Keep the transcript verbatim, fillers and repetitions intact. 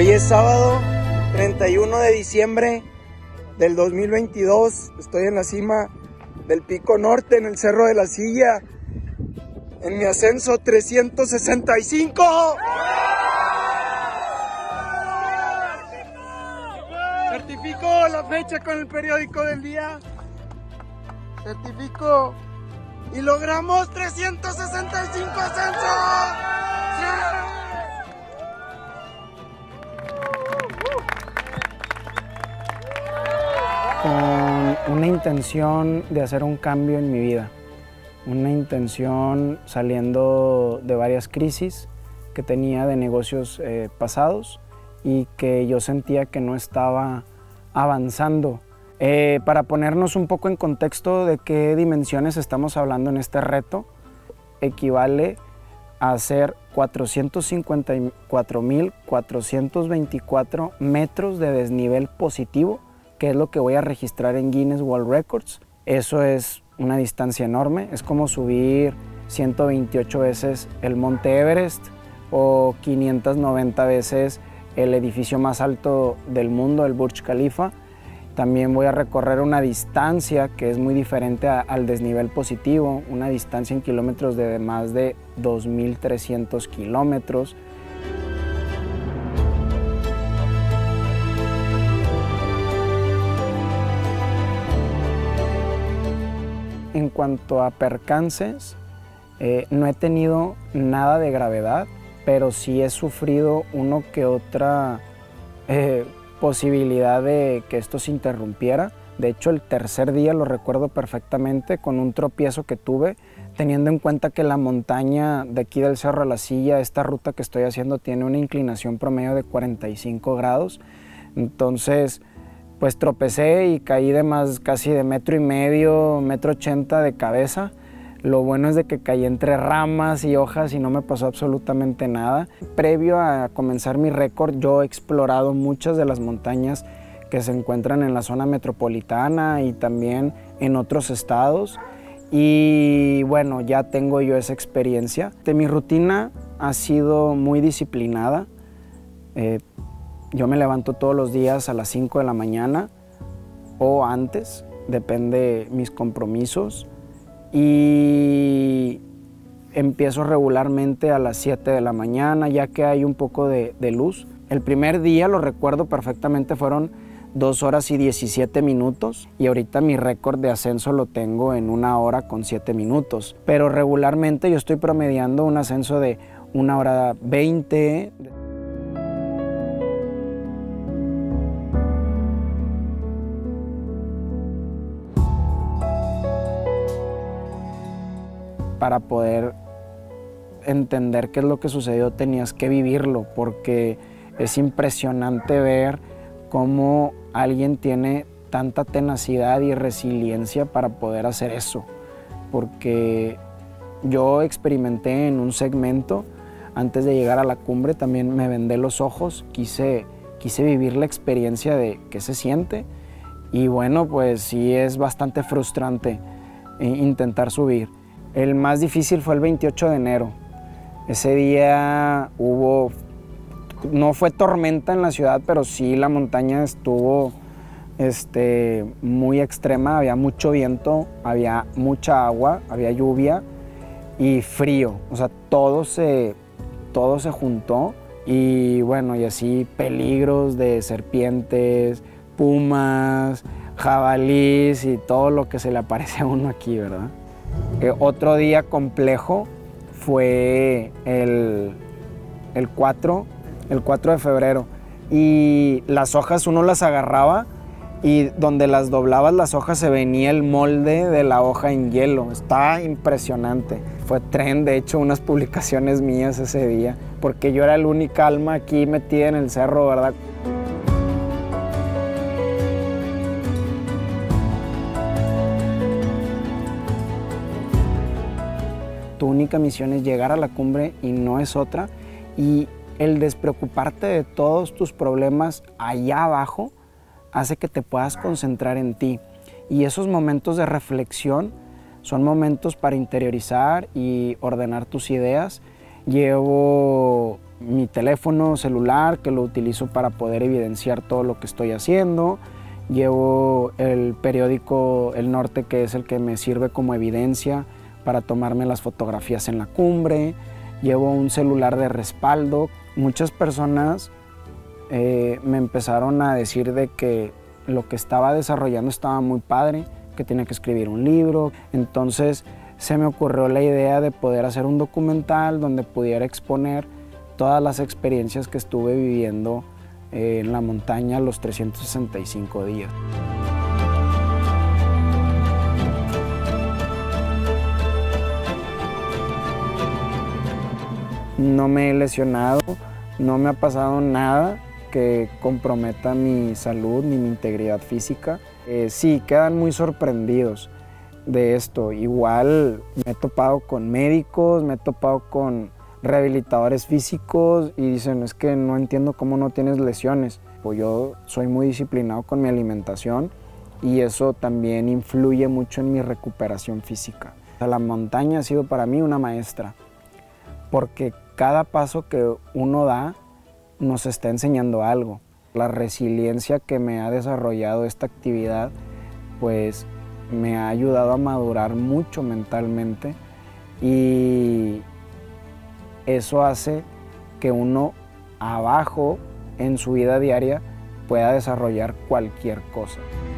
Hoy es sábado treinta y uno de diciembre del dos mil veintidós. Estoy en la cima del Pico Norte, en el Cerro de la Silla, en mi ascenso trescientos sesenta y cinco. Certifico la fecha con el periódico del día. Certifico. Y logramos trescientos sesenta y cinco ascensos. ¡Sí! Con una intención de hacer un cambio en mi vida, una intención saliendo de varias crisis que tenía de negocios eh, pasados y que yo sentía que no estaba avanzando. Eh, para ponernos un poco en contexto de qué dimensiones estamos hablando en este reto, equivale a hacer cuatrocientos cincuenta y cuatro mil cuatrocientos veinticuatro metros de desnivel positivo, que es lo que voy a registrar en Guinness World Records. Eso es una distancia enorme, es como subir ciento veintiocho veces el Monte Everest o quinientas noventa veces el edificio más alto del mundo, el Burj Khalifa. También voy a recorrer una distancia que es muy diferente a, al desnivel positivo, una distancia en kilómetros de más de dos mil trescientos kilómetros. En cuanto a percances, eh, no he tenido nada de gravedad, pero sí he sufrido uno que otra eh, posibilidad de que esto se interrumpiera. De hecho, el tercer día lo recuerdo perfectamente con un tropiezo que tuve, teniendo en cuenta que la montaña de aquí del Cerro de la Silla, esta ruta que estoy haciendo, tiene una inclinación promedio de cuarenta y cinco grados. Entonces, pues tropecé y caí de más, casi de metro y medio, metro ochenta de cabeza. Lo bueno es de que caí entre ramas y hojas y no me pasó absolutamente nada. Previo a comenzar mi récord, yo he explorado muchas de las montañas que se encuentran en la zona metropolitana y también en otros estados. Y bueno, ya tengo yo esa experiencia. Mi rutina ha sido muy disciplinada. Eh, Yo me levanto todos los días a las cinco de la mañana o antes, depende de mis compromisos, y empiezo regularmente a las siete de la mañana, ya que hay un poco de, de luz. El primer día, lo recuerdo perfectamente, fueron dos horas y diecisiete minutos y ahorita mi récord de ascenso lo tengo en una hora con siete minutos. Pero regularmente yo estoy promediando un ascenso de una hora veinte. Para poder entender qué es lo que sucedió tenías que vivirlo, porque es impresionante ver cómo alguien tiene tanta tenacidad y resiliencia para poder hacer eso. Porque yo experimenté en un segmento, antes de llegar a la cumbre también me vendé los ojos, quise, quise vivir la experiencia de qué se siente y bueno, pues sí es bastante frustrante intentar subir. El más difícil fue el veintiocho de enero. Ese día hubo, no fue tormenta en la ciudad, pero sí la montaña estuvo este, muy extrema, había mucho viento, había mucha agua, había lluvia y frío. O sea, todo se, todo se juntó y bueno, y así peligros de serpientes, pumas, jabalís y todo lo que se le aparece a uno aquí, ¿verdad? Eh, otro día complejo fue el, el, cuatro, el cuatro de febrero y las hojas uno las agarraba y donde las doblabas las hojas se venía el molde de la hoja en hielo. Está impresionante. Fue tren, de hecho, unas publicaciones mías ese día porque yo era el única alma aquí metida en el cerro, ¿verdad? Tu única misión es llegar a la cumbre y no es otra. Y el despreocuparte de todos tus problemas allá abajo hace que te puedas concentrar en ti. Y esos momentos de reflexión son momentos para interiorizar y ordenar tus ideas. Llevo mi teléfono celular, que lo utilizo para poder evidenciar todo lo que estoy haciendo. Llevo el periódico El Norte, que es el que me sirve como evidencia para tomarme las fotografías en la cumbre. Llevo un celular de respaldo. Muchas personas eh, me empezaron a decir de que lo que estaba desarrollando estaba muy padre, que tenía que escribir un libro. Entonces se me ocurrió la idea de poder hacer un documental donde pudiera exponer todas las experiencias que estuve viviendo eh, en la montaña los trescientos sesenta y cinco días. No me he lesionado, no me ha pasado nada que comprometa mi salud ni mi integridad física. Eh, sí, quedan muy sorprendidos de esto. Igual me he topado con médicos, me he topado con rehabilitadores físicos y dicen, es que no entiendo cómo no tienes lesiones. Pues yo soy muy disciplinado con mi alimentación y eso también influye mucho en mi recuperación física. O sea, la montaña ha sido para mí una maestra, porque cada paso que uno da nos está enseñando algo. La resiliencia que me ha desarrollado esta actividad, pues me ha ayudado a madurar mucho mentalmente y eso hace que uno abajo en su vida diaria pueda desarrollar cualquier cosa.